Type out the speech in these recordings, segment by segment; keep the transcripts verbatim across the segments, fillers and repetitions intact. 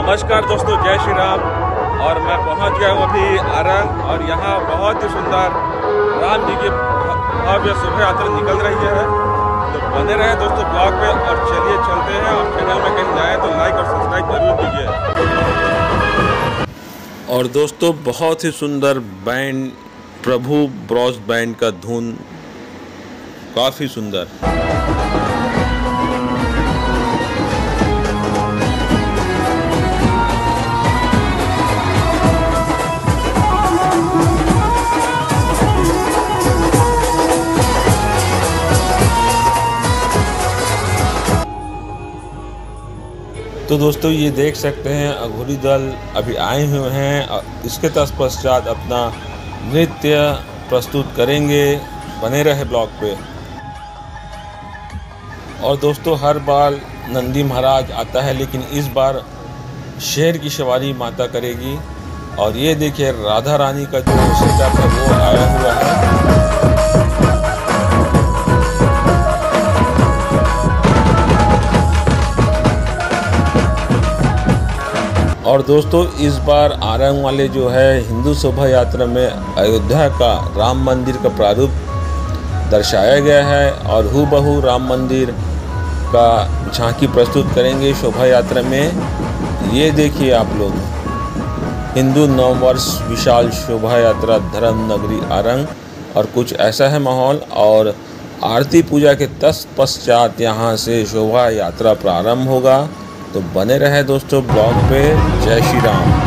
नमस्कार दोस्तों, जय श्री राम। और मैं पहुंच गया हूं अभी आरंग और यहां बहुत ही सुंदर राम जी की भव्य शोभा यात्रा निकल रही है। तो बने रहे दोस्तों ब्लॉग पे और चलिए चलते हैं। और चैनल में कहीं जाए तो लाइक और सब्सक्राइब जरूर कीजिए। और दोस्तों बहुत ही सुंदर बैंड, प्रभु ब्रॉस बैंड का धुन काफ़ी सुंदर। तो दोस्तों ये देख सकते हैं अघोरी दल अभी आए हुए हैं और इसके तत्पश्चात अपना नृत्य प्रस्तुत करेंगे। बने रहे ब्लॉग पे। और दोस्तों हर बार नंदी महाराज आता है, लेकिन इस बार शेर की सवारी माता करेगी। और ये देखिए राधा रानी का जो सेटअप है वो आया हुआ है। और दोस्तों इस बार आरंग वाले जो है हिंदू शोभा यात्रा में अयोध्या का राम मंदिर का प्रारूप दर्शाया गया है और हूबहू राम मंदिर का झांकी प्रस्तुत करेंगे शोभा यात्रा में। ये देखिए आप लोग, हिंदू नववर्ष विशाल शोभा यात्रा धर्म नगरी आरंग, और कुछ ऐसा है माहौल। और आरती पूजा के तत्पश्चात यहाँ से शोभा यात्रा प्रारंभ होगा। तो बने रहे दोस्तों ब्लॉग पे। जय Shri Ram.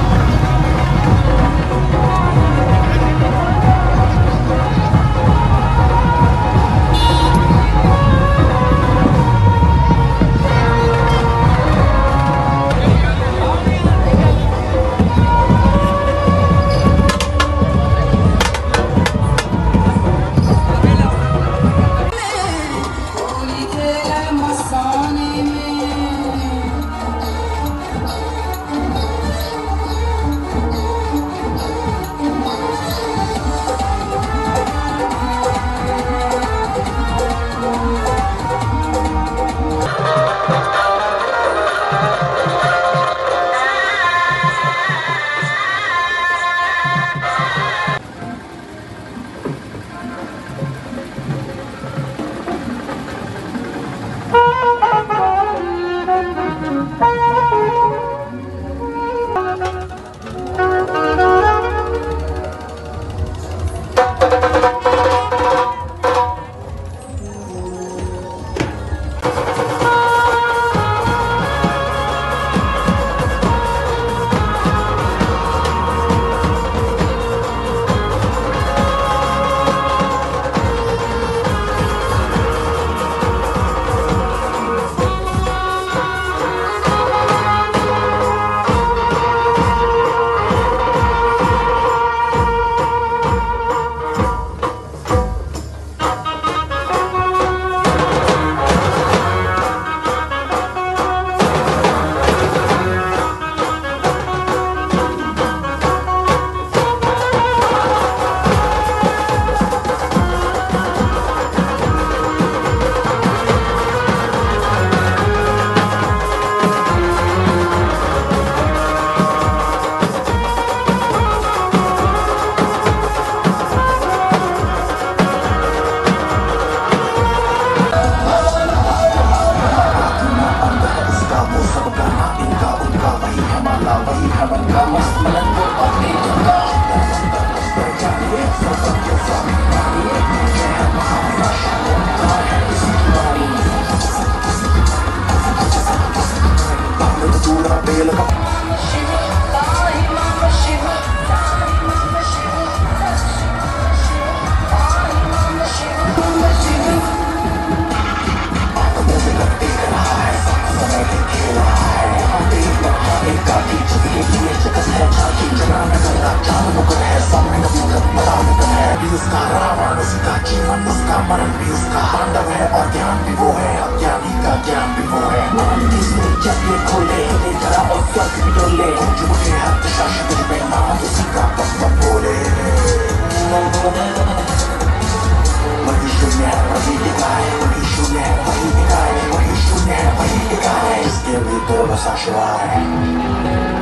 Give me the Sasha.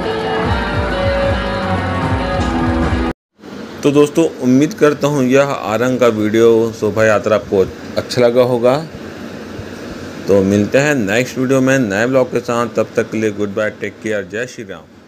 तो दोस्तों उम्मीद करता हूँ यह आरंग का वीडियो शोभा यात्रा आपको अच्छा लगा होगा। तो मिलते हैं नेक्स्ट वीडियो में नए ब्लॉग के साथ, तब तक के लिए गुड बाय, टेक केयर, जय श्री राम।